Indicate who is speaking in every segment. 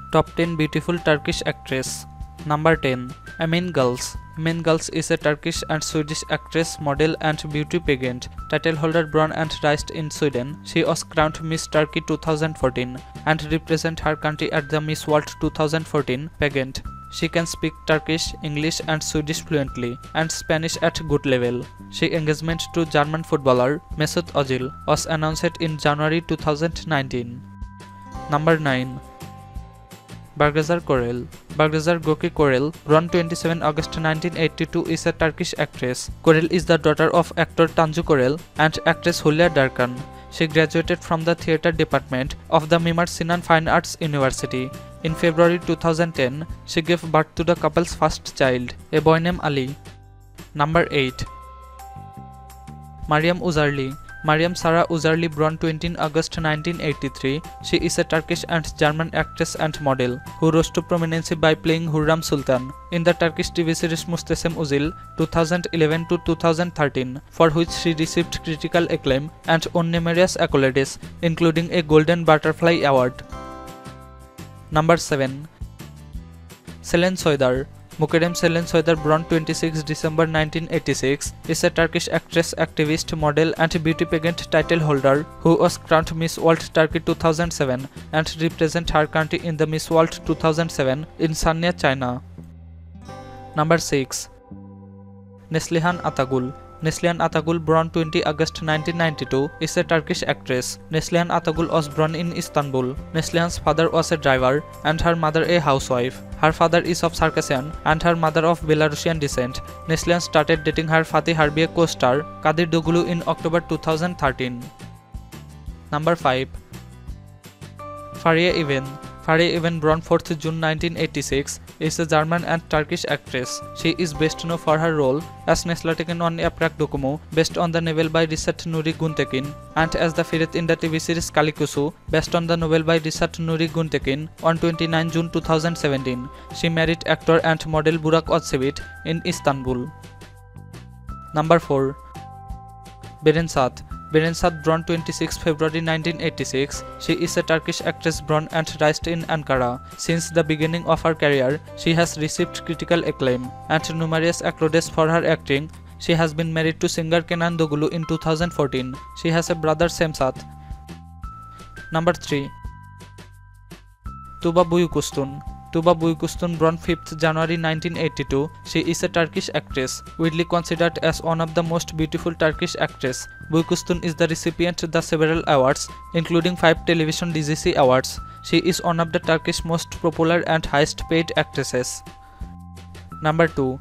Speaker 1: Top 10 Beautiful Turkish Actress. Number 10. Amine Gülse. Amine Gülse is a Turkish and Swedish actress, model and beauty pageant. Title holder born and raised in Sweden. She was crowned Miss Turkey 2014 and represent her country at the Miss World 2014 pageant. She can speak Turkish, English and Swedish fluently and Spanish at good level. She engagement to German footballer Mesut Özil was announced in January 2019. Number 9. Bergüzar Korel. Bergüzar Gökçe Korel, born 27 August 1982, is a Turkish actress. Korel is the daughter of actor Tanju Korel and actress Hülya Darcan. She graduated from the theatre department of the Mimar Sinan Fine Arts University. In February 2010, she gave birth to the couple's first child, a boy named Ali. Number 8. Meryem Uzerli. Meryem Sarah Uzerli, born 20 August 1983, she is a Turkish and German actress and model who rose to prominence by playing Hürrem Sultan in the Turkish TV series Muhtesem Yüzyil 2011 to 2013, for which she received critical acclaim and won numerous accolades, including a Golden Butterfly Award. Number 7. Selen Soyder. Muhtesem Soyder, born 26 December 1986, is a Turkish actress, activist, model and beauty pageant title holder who was crowned Miss World Turkey 2007 and represent her country in the Miss World 2007 in Sanya, China. Number 6. Neslihan Atagul. Neslihan Atagul, born 20 August 1992, is a Turkish actress. Neslihan Atagul was born in Istanbul. Neslihan's father was a driver and her mother a housewife. Her father is of Circassian and her mother of Belarusian descent. Neslihan started dating her Fatih Harbiye co-star Kadir Dogulu in October 2013. Number 5. Fariye Even. Fariye Even, born 4th June 1986, is a German and Turkish actress. She is best known for her role as Neslatikin on Yaprak Dokumu, based on the novel by Risat Nuri Guntekin, and as the Firet in the TV series Kalikusu, based on the novel by Risat Nuri Guntekin, on 29 June 2017. She married actor and model Burak Özçivit in Istanbul. Number 4. Bergüzar. Bergüzar, born 26 February 1986, she is a Turkish actress born and raised in Ankara. Since the beginning of her career, she has received critical acclaim and numerous accolades for her acting. She has been married to singer Kenan Doğulu in 2014. She has a brother Semsat. Number 3. Tuba Büyüküstün. Tuba Büyüküstün, born 5th January 1982, she is a Turkish actress, widely considered as one of the most beautiful Turkish actresses. Büyüküstün is the recipient of several awards, including 5 television DGC awards. She is one of the Turkish most popular and highest paid actresses. Number 2.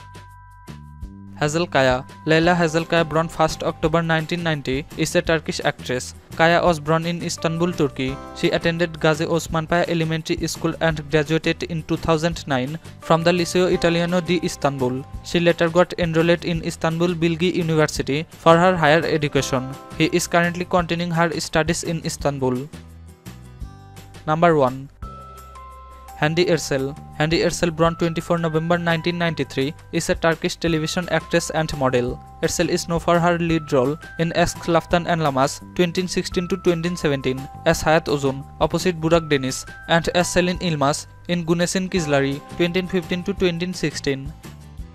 Speaker 1: Hazal Kaya. Leyla Hazal Kaya, born 1st October 1990, is a Turkish actress. Kaya was born in Istanbul, Turkey. She attended Gazi Osman Paşa Elementary School and graduated in 2009 from the Liceo Italiano di Istanbul. She later got enrolled in Istanbul Bilgi University for her higher education. He is currently continuing her studies in Istanbul. Number 1. Hande Erçel. Hande Erçel, born 24 November 1993, is a Turkish television actress and model. Erçel is known for her lead role in Aşk Laftan Anlamaz 2016 to 2017 as Hayat Uzun opposite Burak Deniz and as Selin Ilmaz in Güneşin Kızları 2015 to 2016.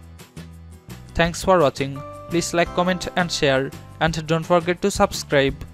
Speaker 1: Thanks for watching. Please like, comment and share, and don't forget to subscribe.